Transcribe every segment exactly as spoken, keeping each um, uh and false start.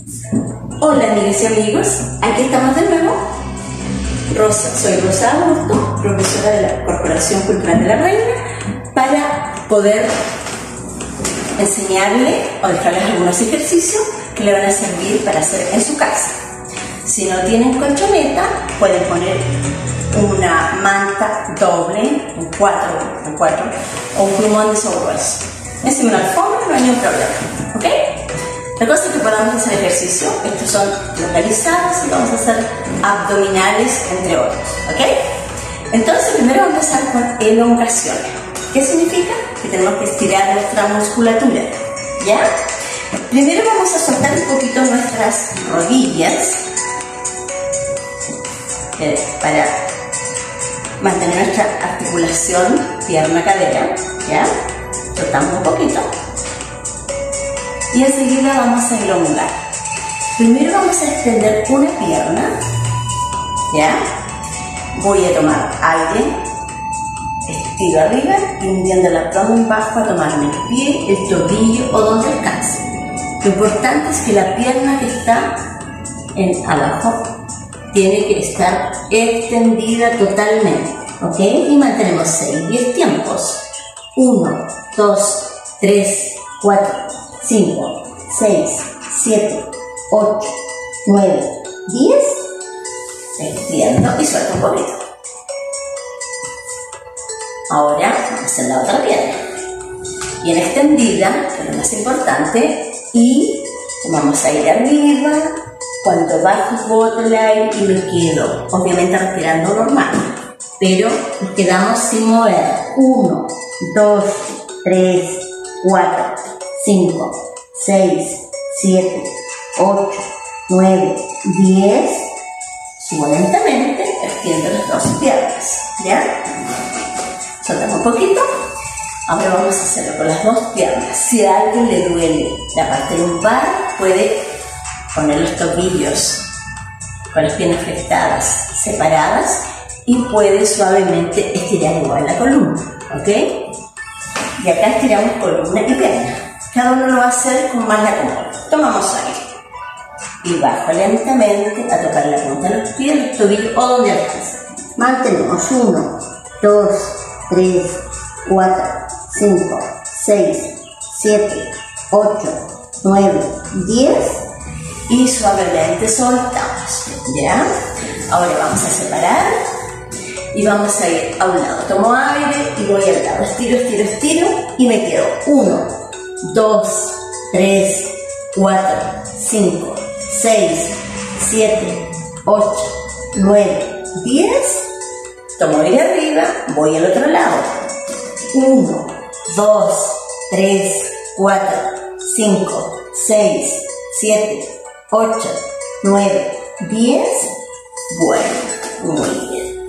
Hola amigas y amigos, aquí estamos de nuevo. Rosa, soy Rosa Augusto, profesora de la Corporación Cultural de la Reina, para poder enseñarle o dejarles algunos ejercicios que le van a servir para hacer en su casa. Si no tienen colchoneta, pueden poner una manta doble, un cuatro, un cuatro o un plumón de sobrehueso. Encima de una alfombra no hay ningún problema, ¿ok? La cosa es que podamos hacer ejercicio. Estos son localizados y vamos a hacer abdominales, entre otros, ¿ok? Entonces, primero vamos a empezar con elongaciones. ¿Qué significa? Que tenemos que estirar nuestra musculatura, ¿ya? Primero vamos a soltar un poquito nuestras rodillas eh, para mantener nuestra articulación pierna-cadera, ¿ya? Soltamos un poquito. Y enseguida vamos a elongar. Primero vamos a extender una pierna, ¿ya? Voy a tomar aire, estiro arriba y hundiendo el abdomen bajo a tomarme el pie, el tobillo o donde alcance. Lo importante es que la pierna que está en abajo tiene que estar extendida totalmente, ¿ok? Y mantenemos seis, diez tiempos. uno, dos, tres, cuatro, cinco, seis, siete, ocho, nueve, diez. Extiendo y suelto un poquito. Ahora vamos a hacer la otra pierna. Bien extendida, que es lo más importante, y vamos a ir arriba. Cuando bajo, boto el aire y me quedo, obviamente respirando normal, pero nos quedamos sin mover. uno, dos, tres, cuatro, cinco, seis, siete, ocho, nueve, diez. Subo lentamente, extiendo las dos piernas, ¿ya? Soltamos un poquito. Ahora vamos a hacerlo con las dos piernas. Si a alguien le duele la parte lumbar, puede poner los tobillos con las piernas flexibles separadas y puede suavemente estirar igual la columna, ¿ok? Y acá estiramos columna y pierna. Cada uno lo va a hacer con más la cómoda. Tomamos aire y bajo lentamente a tocar la punta de los pies, los tobillos o donde alcance. Mantenemos uno, dos, tres, cuatro, cinco, seis, siete, ocho, nueve, diez y suavemente soltamos, ¿ya? Ahora vamos a separar y vamos a ir a un lado. Tomo aire y voy al lado. Estiro, estiro, estiro y me quedo. uno, dos, tres, cuatro, cinco, seis, siete, ocho, nueve, diez. Tomo aire arriba, voy al otro lado. uno, dos, tres, cuatro, cinco, seis, siete, ocho, nueve, diez. Bueno, muy bien.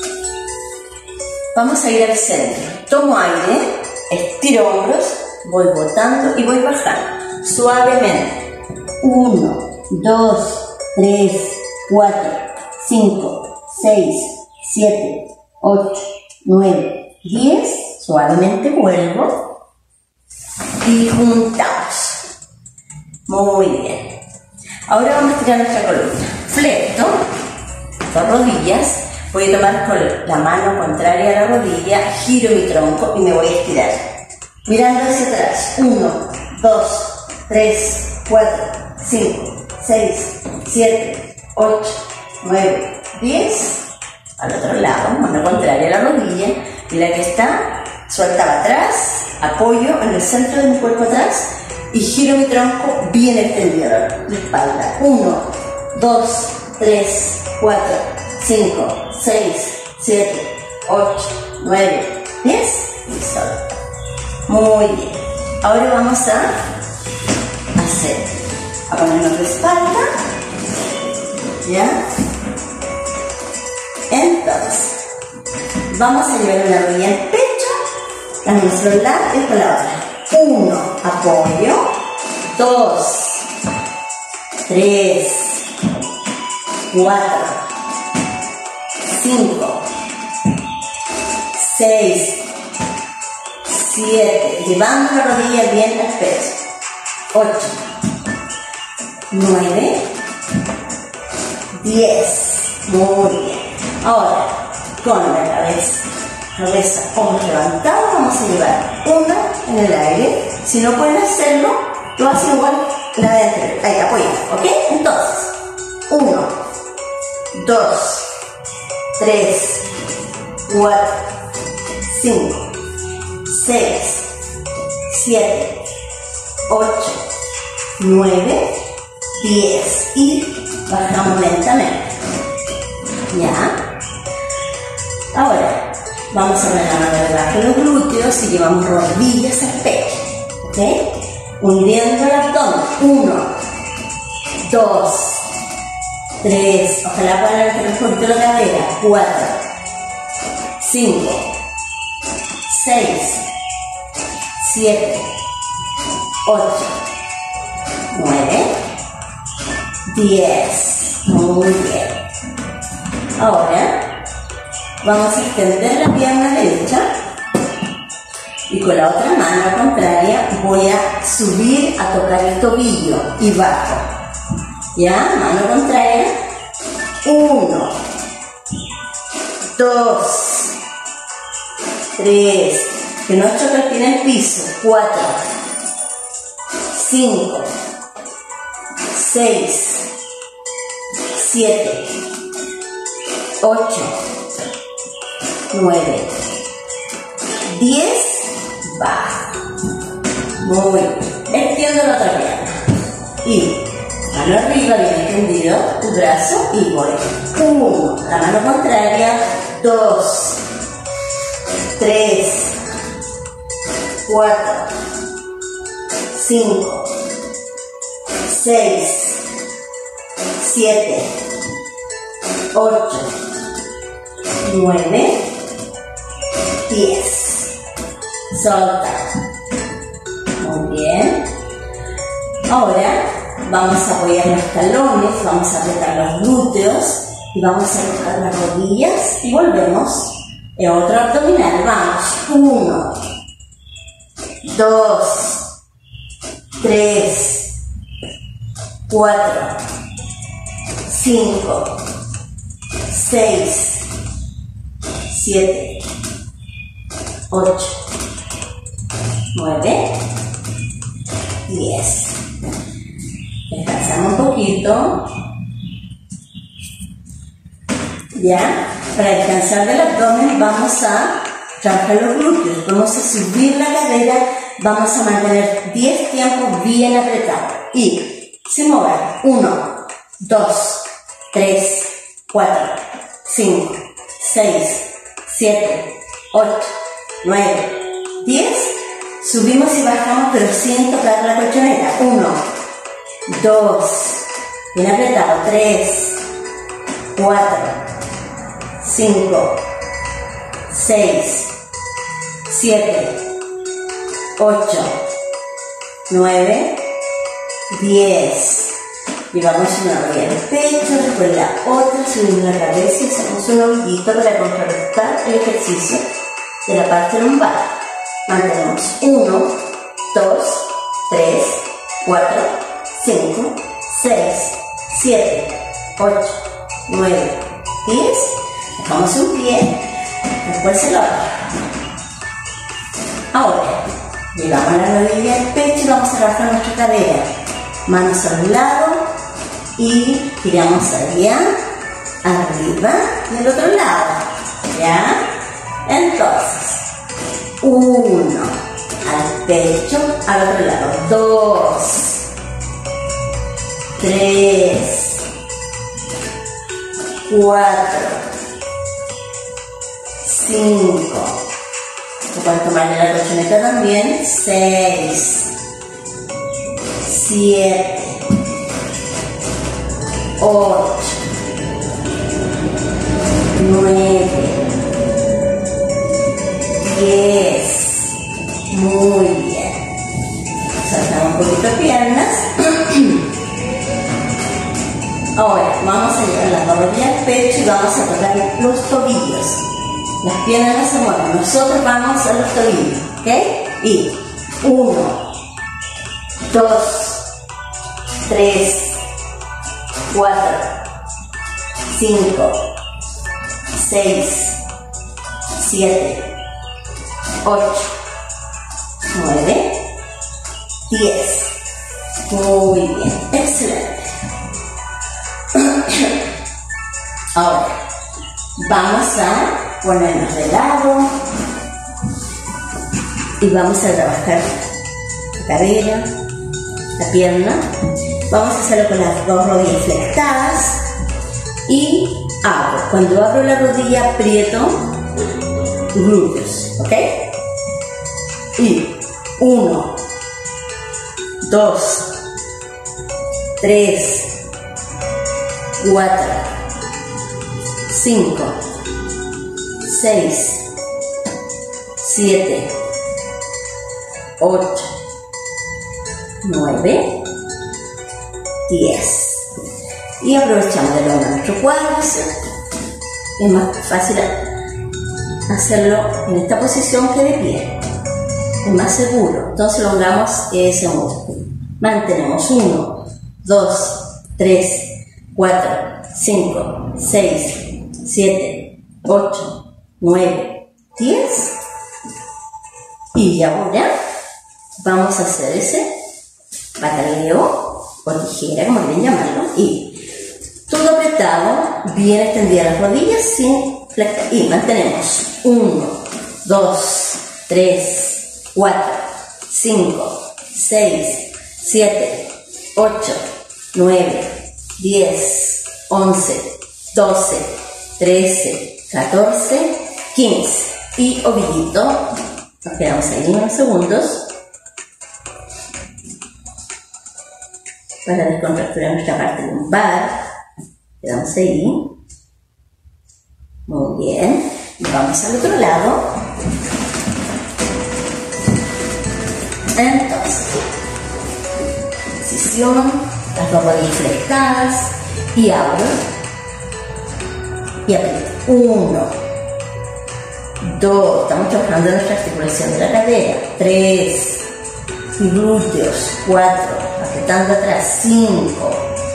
Vamos a ir al centro. Tomo aire, estiro hombros, voy botando y voy bajando suavemente. uno, dos, tres, cuatro, cinco, seis, siete, ocho, nueve, diez. Suavemente vuelvo y juntamos. Muy bien. Ahora vamos a tirar nuestra columna. Fleto, dos rodillas. Voy a tomar con la mano contraria a la rodilla, giro mi tronco y me voy a estirar. Mirando hacia atrás. uno, dos, tres, cuatro, cinco, seis, siete, ocho, nueve, diez. Al otro lado, mano contraria a la rodilla. Y la que está, suelta atrás, apoyo en el centro de mi cuerpo atrás y giro mi tronco bien extendido la espalda. uno, dos, tres, cuatro, cinco, seis, siete, ocho, nueve, diez y solta. Muy bien. Ahora vamos a hacer, a ponernos de espalda, ¿ya? Entonces, vamos a llevar una rodilla al pecho, la nuestro lado y con la otra. uno, apoyo. dos, tres, cuatro, cinco, seis, siete, llevando la rodilla bien al pecho. ocho, nueve, diez. Muy bien. Ahora, con la cabeza, cabeza, hombros levantados, vamos a llevar una en el aire. Si no pueden hacerlo, lo hacen igual la de anterior. Ahí, apoya, ¿ok? Entonces, uno, dos, tres, cuatro, cinco, seis, siete, ocho, nueve, diez. Y bajamos lentamente. ¿Ya? Ahora, vamos a ver la mano debajo de los glúteos y llevamos rodillas al pecho. ¿Ok? Hundiendo el abdomen. Uno, dos, tres. Ojalá puedan levantar un poquito la cadera. Cuatro, cinco, seis, siete, ocho, nueve, diez. Muy bien. Ahora vamos a extender la pierna derecha y con la otra mano contraria voy a subir a tocar el tobillo y bajo. ¿Ya? Mano contraria. Uno, dos, tres. Que no choque el pie en el piso. Cuatro, cinco, seis, siete, ocho, nueve, diez, baja. Muy bien. Extiendo la otra pierna. Y mano arriba, bien extendido, tu brazo y voy. Uno, la mano contraria. Dos, tres, cuatro, cinco, seis, siete, ocho, nueve, diez. Solta. Muy bien. Ahora vamos a apoyar los talones, vamos a apretar los glúteos y vamos a tocar las rodillas y volvemos. En otro abdominal. Vamos. Uno, dos, tres, cuatro, cinco, seis, siete, ocho, nueve, diez. Descansamos un poquito. Ya, para descansar del abdomen vamos a trabajar los glúteos, vamos a subir la cadera, vamos a mantener diez tiempos bien apretados y sin mover. uno, dos, tres, cuatro, cinco, seis, siete, ocho, nueve, diez. Subimos y bajamos pero sin tocar la colchoneta. uno, dos, bien apretado. tres, cuatro, cinco, seis, siete, ocho, nueve, diez. Llevamos una rodilla al pecho, después la otra, subimos la cabeza y hacemos un ovillito para contrarrestar el ejercicio de la parte lumbar. Mantenemos uno, dos, tres, cuatro, cinco, seis, siete, ocho, nueve, diez. Dejamos un pie, después el otro. Ahora, llevamos la rodilla al pecho y vamos a trabajar nuestra cadera. Manos a un lado y tiramos allá, arriba y al otro lado. ¿Ya? Entonces, uno, al pecho, al otro lado. Dos, tres, cuatro, cinco. Pueden tomarle la colchoneta también. Seis, siete, ocho, nueve, diez. Muy bien. Saltamos un poquito piernas. Ahora vamos a llevar la rodilla al pecho y vamos a tocar los tobillos. Las piernas no se mueven, nosotros vamos a los tobillos, ¿ok? Y uno, dos, tres, cuatro, cinco, seis, siete, ocho, nueve, diez. Muy bien, excelente. Ahora, vamos a ponernos de lado y vamos a trabajar la cadera, la pierna. Vamos a hacerlo con las dos rodillas flectadas y abro. Cuando abro la rodilla, aprieto glúteos, ¿ok? Y uno, dos, tres, cuatro, cinco, seis, siete, ocho, nueve, diez. Y aprovechamos de lograr nuestro cuádriceps. Es más fácil hacerlo en esta posición que de pie. Es más seguro. Entonces logramos ese músculo. Mantenemos uno, dos, tres, cuatro, cinco, seis, siete, ocho, nueve, diez. Y ahora vamos a hacer ese pataleo o tijera, como quieren llamarlo, y todo apretado, bien extendidas las rodillas sin flectar. Y mantenemos uno, dos, tres, cuatro, cinco, seis, siete, ocho, nueve, diez, once, doce, trece, catorce, quince. Y ovillito, nos quedamos ahí unos segundos para descontracturar nuestra parte lumbar. Quedamos ahí. Muy bien. Y vamos al otro lado. Entonces, posición, las dos rodillas flectadas y abro y aprieto. Uno, dos, estamos trabajando nuestra articulación de la cadera. Tres, glúteos. Cuatro, apretando atrás. Cinco,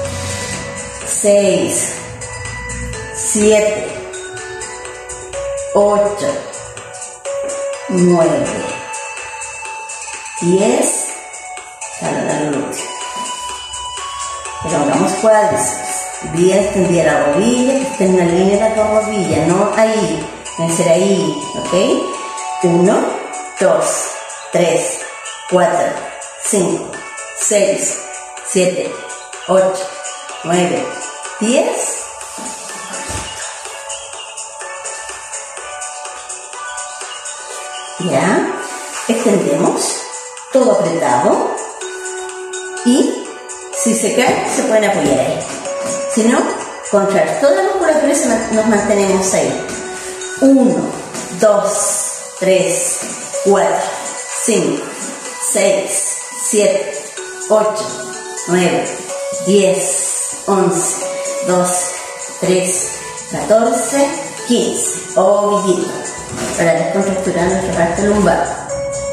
seis, siete, ocho, nueve, diez, jala la glúteo. Elongamos cuádriceps, bien extendida la rodilla, que esté en la línea de las dos rodillas, no ahí, debe ser ahí, ¿ok? Uno, dos, tres, cuatro, cinco, seis, siete, ocho, nueve, diez. Ya, extendemos, todo apretado y si se cae se pueden apoyar ahí. Si no, contraer toda la musculatura y nos mantenemos ahí. Uno, dos, tres, cuatro, cinco, seis, siete, ocho, nueve, diez, once, doce, trece, catorce, quince. Ovillito para descontracturar nuestra parte lumbar.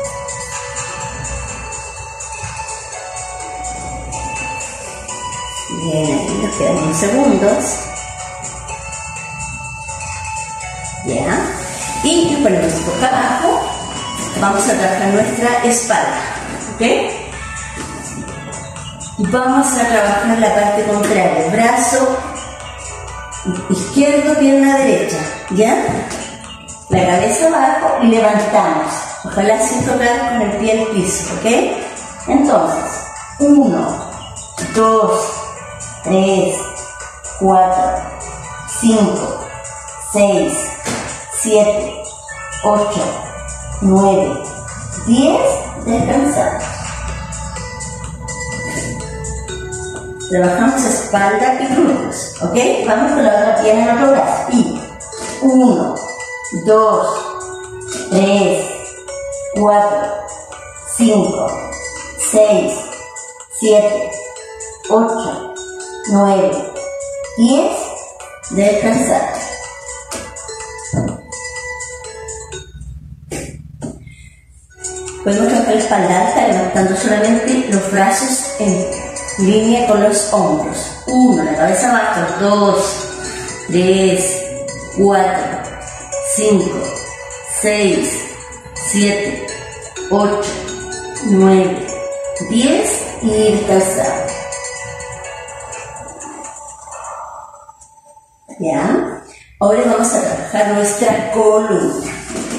Bien, ahí nos quedan unos segundos. Ya. Y nos ponemos boca abajo. Vamos a trabajar nuestra espalda. ¿Ok? Y vamos a trabajar la parte contraria. Brazo izquierdo, pierna derecha. ¿Ya? La cabeza abajo y levantamos. Ojalá sin tocar con el pie el piso. ¿Ok? Entonces, uno, dos, tres, cuatro, cinco, seis, siete, ocho, nueve, diez. Descansamos. Trabajamos espalda y glúteos, ¿ok? Vamos con la otra pierna en otro brazo. Y uno, dos, tres, cuatro, cinco, seis, siete, ocho, nueve, diez. Descansar. Podemos trabajar la espalda alta levantando solamente los brazos en línea con los hombros. uno, la cabeza abajo. dos, tres, cuatro, cinco, seis, siete, ocho, nueve, diez y descansar. ¿Ya? Ahora vamos a trabajar nuestra columna.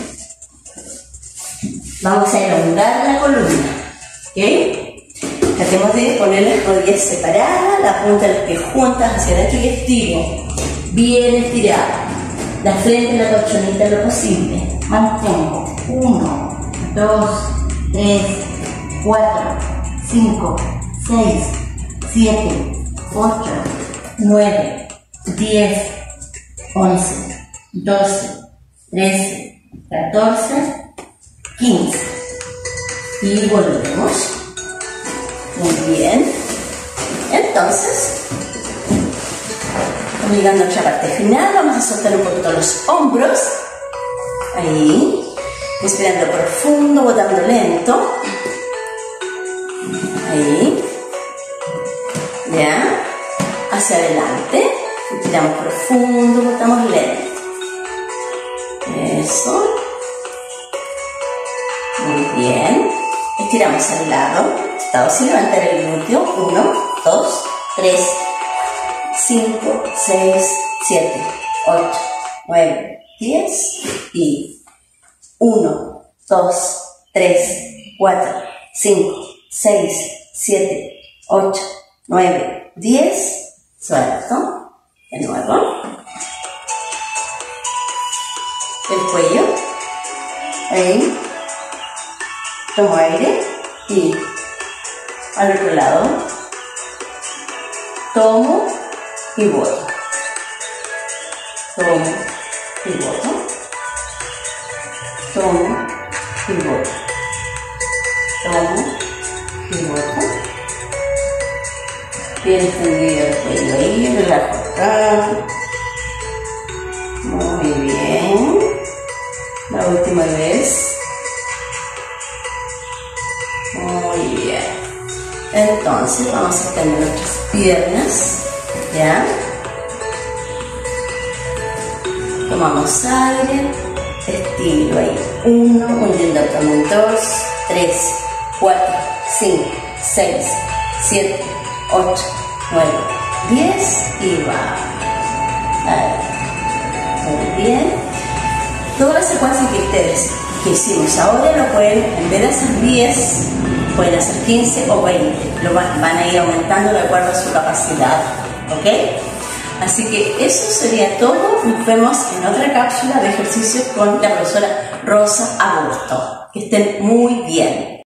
Vamos a elongar la columna. ¿Ok? Tratemos de poner las rodillas separadas, la punta de los pies juntas hacia adentro y estiro. Bien estirada. La frente y la colchoneta lo posible. Mantengo. uno, dos, tres, cuatro, cinco, seis, siete, ocho, nueve, diez, once, doce, trece, catorce, quince. Y volvemos. Muy bien. Entonces, llegando a nuestra parte final, vamos a soltar un poquito los hombros. Ahí. Inspirando profundo, botando lento. Ahí. Ya. Hacia adelante. Inspiramos profundo, botamos lento. Eso. Muy bien. Estiramos al lado. Estamos sin levantar el glúteo. uno, dos, tres, cinco, seis, siete, ocho, nueve, diez y uno, dos, tres, cuatro, cinco, seis, siete, ocho, nueve, diez. Suelto. De nuevo. El cuello. Ahí. Tomo aire y al otro lado. Tomo y voto. Tomo y voto. Tomo y voto. Tomo y voto. Bien extendido el cuello ahí, relajo acá. Muy bien. La última vez. Muy bien. Entonces vamos a extender nuestras piernas. ¿Ya? Tomamos aire. Estiro ahí. Uno, hundiendo abdomen. Dos, tres, cuatro, cinco, seis, siete, ocho, nueve, diez y va. Ahí. Muy bien. Toda la secuencia que ustedes que hicimos ahora lo pueden, en vez de hacer diez, pueden hacer quince o veinte. Lo van, van a ir aumentando de acuerdo a su capacidad. ¿Ok? Así que eso sería todo. Nos vemos en otra cápsula de ejercicios con la profesora Rosa Augusto. Que estén muy bien.